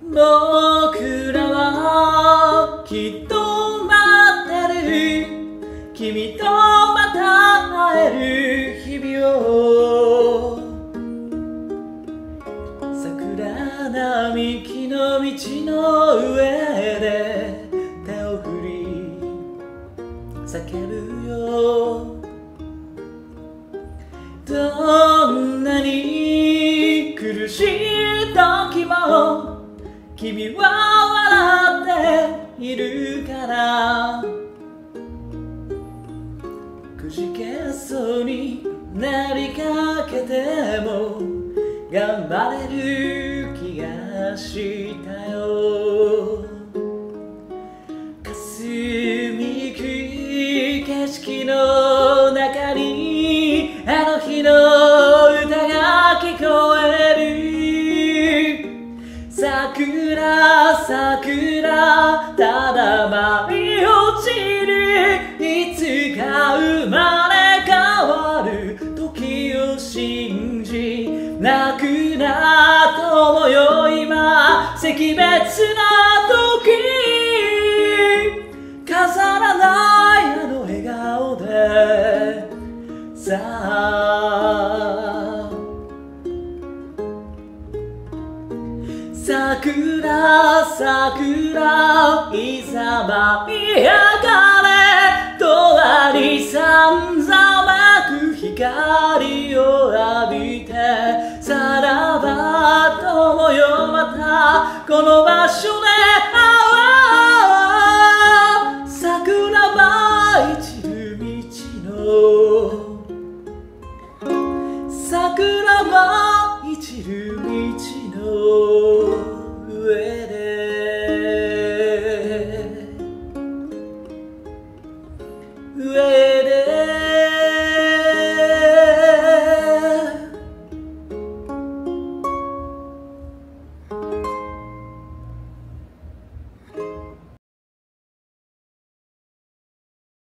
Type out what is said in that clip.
僕らはきっと待ってる、君とまた会える日々を。桜並木の道の上で手を振り叫ぶよ。どんなに苦しい時も君は笑っているから。くじけそうになりかけても頑張れる気がしたよ。霞く景色の中にあの日の歌が聞こえる。桜桜ただ舞い落ちる、いつか生まれ変わる時を信じ、泣くな友よ今惜別な時、飾らないあの笑顔でさあ。桜桜いざ舞い上がれ、永遠にさんざまく光